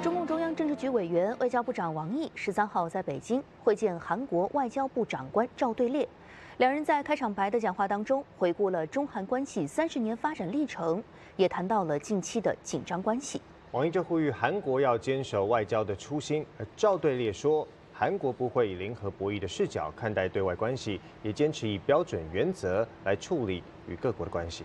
中共中央政治局委员、外交部长王毅13号在北京会见韩国外交部长官赵对列。两人在开场白的讲话当中，回顾了中韩关系30年发展历程，也谈到了近期的紧张关系。 王毅就呼吁韩国要坚守外交的初心，而赵对列说，韩国不会以零和博弈的视角看待对外关系，也坚持以标准原则来处理与各国的关系。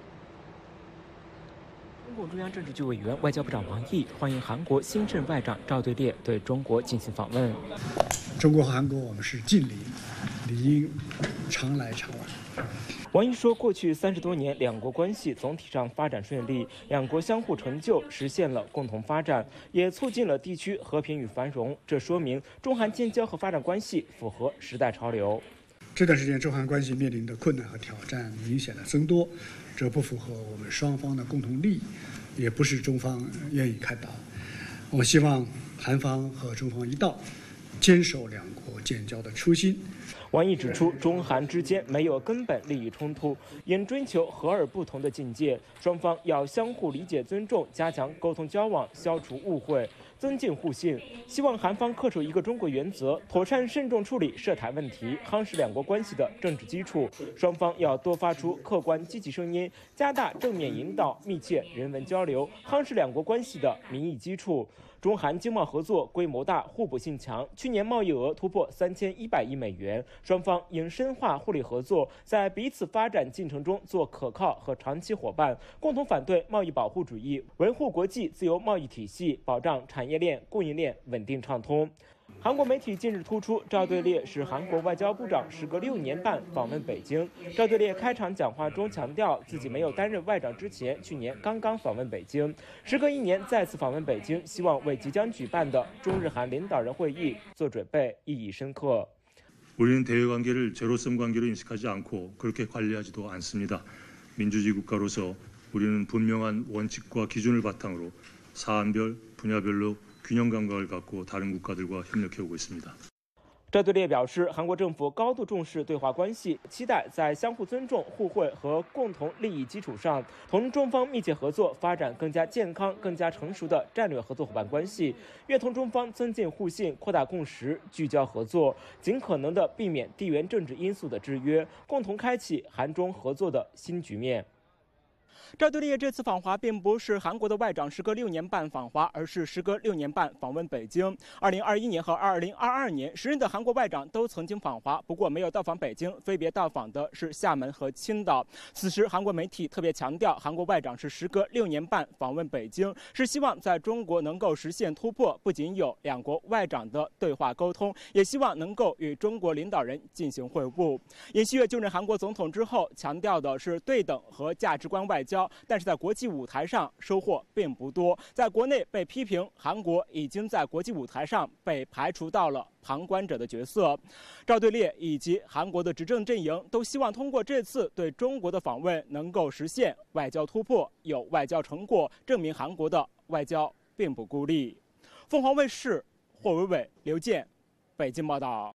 中共中央政治局委员、外交部长王毅欢迎韩国新任外长赵对列对中国进行访问。 中国和韩国，我们是近邻，理应常来常往。 王毅说，过去30多年，两国关系总体上发展顺利，两国相互成就，实现了共同发展，也促进了地区和平与繁荣。这说明中韩建交和发展关系符合时代潮流。 这段时间，中韩关系面临的困难和挑战明显的增多，这不符合我们双方的共同利益，也不是中方愿意看到。我希望韩方和中方一道，坚守两国建交的初心。 王毅指出，中韩之间没有根本利益冲突，应追求和而不同的境界，双方要相互理解、尊重，加强沟通交往，消除误会。 增进互信，希望韩方恪守一个中国原则，妥善慎重处理涉台问题，夯实两国关系的政治基础。双方要多发出客观积极声音，加大正面引导，密切人文交流，夯实两国关系的民意基础。中韩经贸合作规模大，互补性强，去年贸易额突破3100亿美元。双方应深化互利合作，在彼此发展进程中做可靠和长期伙伴，共同反对贸易保护主义，维护国际自由贸易体系，保障产业链、供应链稳定畅通。韩国媒体近日突出，赵对列是韩国外交部长，时隔6年半访问北京。赵对列开场讲话中强调，自己没有担任外长之前，去年刚刚访问北京，时隔1年再次访问北京，希望为即将举办的中日韩领导人会议做准备，意义深刻。 우리는 대외 관계를 제로섬 관계로 인식하지 않고 그렇게 관리하지도 않습니다. 민주주의 국가로서 우리는 분명한 원칙과 기준을 바탕으로 사안별, 분야별로 균형 감각을 갖고 다른 국가들과 협력해오고 있습니다. 赵对列表示，韩国政府高度重视对华关系，期待在相互尊重、互惠和共同利益基础上，同中方密切合作，发展更加健康、更加成熟的战略合作伙伴关系。愿同中方增进互信，扩大共识，聚焦合作，尽可能地避免地缘政治因素的制约，共同开启韩中合作的新局面。 赵对列这次访华并不是韩国的外长时隔6年半访华，而是时隔6年半访问北京。2021年和2022年，时任的韩国外长都曾经访华，不过没有到访北京，分别到访的是厦门和青岛。此时，韩国媒体特别强调，韩国外长是时隔6年半访问北京，是希望在中国能够实现突破，不仅有两国外长的对话沟通，也希望能够与中国领导人进行会晤。尹锡悦就任韩国总统之后，强调的是对等和价值观外交。 但是在国际舞台上收获并不多，在国内被批评，韩国已经在国际舞台上被排除到了旁观者的角色。赵对列以及韩国的执政阵营都希望通过这次对中国的访问，能够实现外交突破，有外交成果，证明韩国的外交并不孤立。凤凰卫视霍伟伟、刘健，北京报道。